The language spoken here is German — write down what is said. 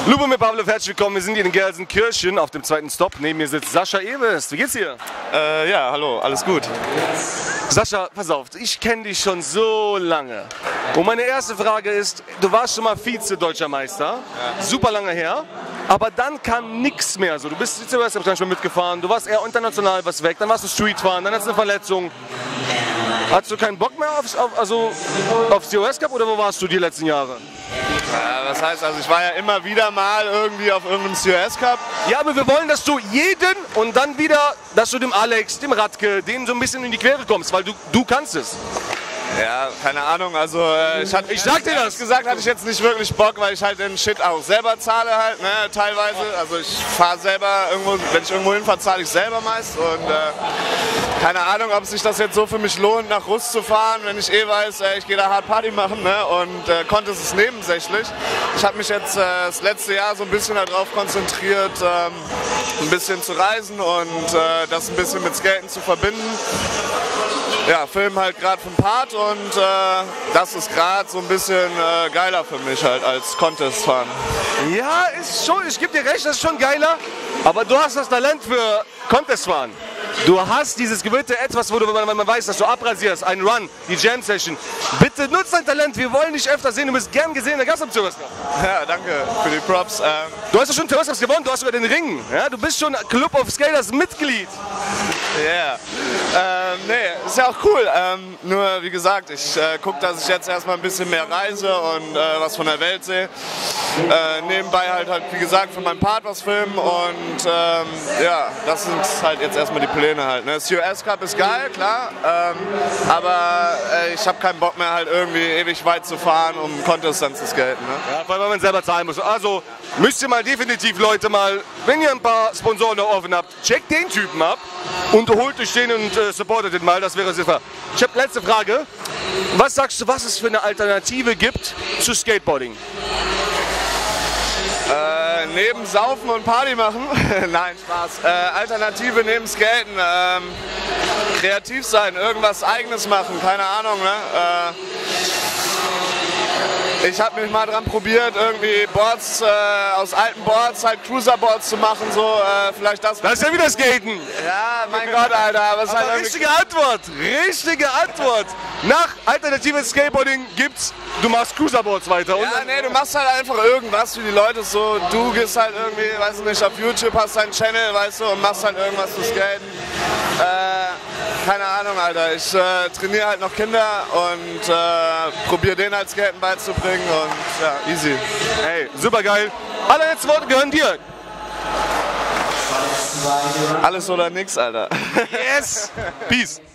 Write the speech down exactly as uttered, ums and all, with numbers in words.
Lubomir Pavlov, herzlich willkommen. Wir sind hier in Gelsenkirchen auf dem zweiten Stop. Neben mir sitzt Sascha Eberst. Wie geht's dir? Äh, ja, hallo, alles gut. Sascha, pass auf, ich kenne dich schon so lange. Und meine erste Frage ist, du warst schon mal Vize-Deutscher Meister, ja. Super lange her, aber dann kam nichts mehr. Also, du bist zuerst schon mitgefahren, du warst eher international was weg, dann warst du Streetfahren, dann hattest du eine Verletzung. Hattest du keinen Bock mehr aufs, auf, also, auf C O S Cup oder wo warst du die letzten Jahre? Ja, was heißt, also ich war ja immer wieder mal irgendwie auf irgendeinem C O S Cup. Ja, aber wir wollen, dass du jeden und dann wieder, dass du dem Alex, dem Radke, denen so ein bisschen in die Quere kommst, weil du, du kannst es. Ja, keine Ahnung, also äh, ich hatte, ich sag dir das, gesagt, hatte ich jetzt nicht wirklich Bock, weil ich halt den Shit auch selber zahle halt, ne, teilweise. Also ich fahre selber irgendwo, wenn ich irgendwo hinfahre, zahle ich selber meist und äh, keine Ahnung, ob sich das jetzt so für mich lohnt, nach Rust zu fahren, wenn ich eh weiß, äh, ich gehe da hart Party machen, ne, und äh, konnte es nebensächlich. Ich habe mich jetzt äh, das letzte Jahr so ein bisschen darauf konzentriert, ähm, ein bisschen zu reisen und äh, das ein bisschen mit Skaten zu verbinden. Ja, film halt gerade vom Part und äh, das ist gerade so ein bisschen äh, geiler für mich halt als Contest-Fahren. Ja, ist schon, ich gebe dir recht, das ist schon geiler, aber du hast das Talent für Contest-Fahren. Du hast dieses gewöhnte Etwas, wo du, wenn man weiß, dass du abrasierst, einen Run, die Jam-Session. Bitte nutz dein Talent, wir wollen dich öfter sehen, du bist gern gesehen in der Gast am C O S Cup. Ja, danke für die Props. Ähm du hast ja schon C O S Cups gewonnen, du hast sogar den Ring. Ja, du bist schon Club of Skaters Mitglied. Ja, yeah. ähm, nee, ist ja auch cool. Ähm, nur wie gesagt, ich äh, gucke, dass ich jetzt erstmal ein bisschen mehr reise und äh, was von der Welt sehe. Äh, nebenbei halt, halt, wie gesagt, für meinen Part was filmen und ähm, ja, das sind halt jetzt erstmal die Pläne halt. Ne? C O S Cup ist geil, klar, ähm, aber äh, ich habe keinen Bock mehr halt irgendwie ewig weit zu fahren, um Contest dann zu skaten. Ne? Ja, vor allem, wenn man selber zahlen muss. Also müsst ihr mal definitiv, Leute, mal, wenn ihr ein paar Sponsoren noch offen habt, checkt den Typen ab und holt euch den und äh, supportet den mal, das wäre super. Ich habe letzte Frage. Was sagst du, was es für eine Alternative gibt zu Skateboarding? Äh, neben Saufen und Party machen? Nein, Spaß. Äh, Alternative neben Skaten. Ähm, kreativ sein, irgendwas Eigenes machen, keine Ahnung. Ne? Äh, ich habe mich mal dran probiert, irgendwie Boards, äh, aus alten Boards halt Cruiserboards zu machen, so äh, vielleicht das. Das ist ja wieder Skaten. Ja, mein Gott, Alter. Aber es ist aber halt richtige Antwort, richtige Antwort. Nach alternatives Skateboarding gibt's, du machst Cruiserboards weiter. Ja, und nee, du machst halt einfach irgendwas für die Leute so. Du gehst halt irgendwie, weiß ich nicht, auf YouTube, hast deinen Channel, weißt du, und machst halt irgendwas zu skaten. Äh, keine Ahnung, Alter. Ich äh, trainiere halt noch Kinder und äh, probiere denen halt Skaten beizubringen und ja, easy. Hey, super geil. Alle letzten Worte gehören dir. Alles oder nix, Alter. Yes. Peace.